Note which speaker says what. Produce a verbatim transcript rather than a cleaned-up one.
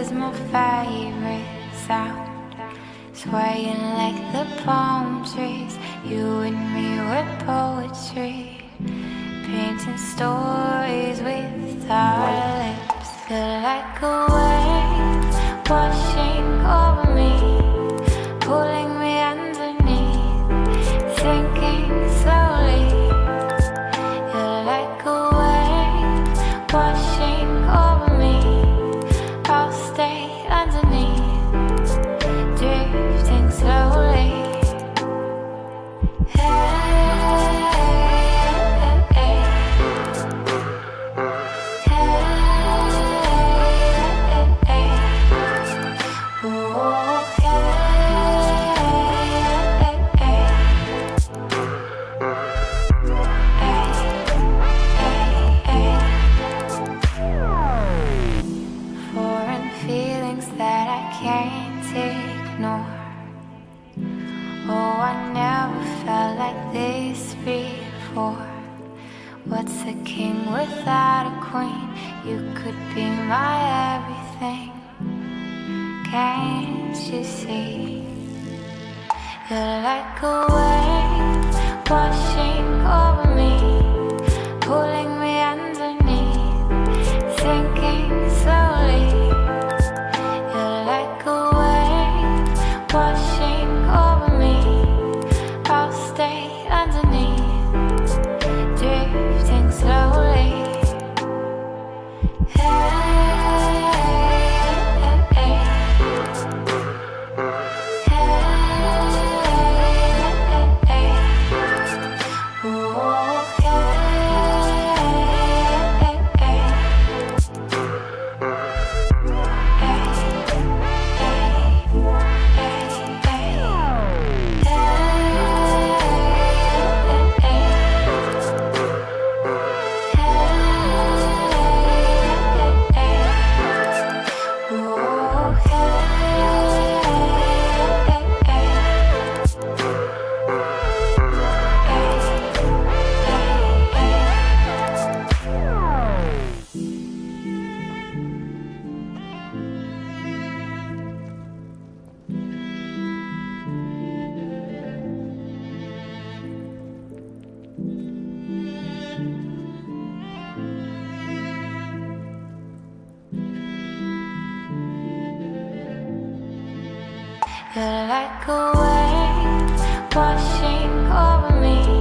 Speaker 1: is my favorite sound, swaying like the palm trees. You and me were poetry, painting stories with our lips. Feel like a wave washing over me, pulling me underneath, sinking slowly. You're like a wave washing over me, I'll stay underneath, drifting slowly. Foreign feelings that I can't ignore. Oh, I never felt like this before. What's a king without a queen? You could be my everything. Can't you see? You're like a wave washing over me, pulling me underneath, sinking slowly. You're like a wave washing over me, I'll stay underneath, drifting slowly. You're like a wave washing over me,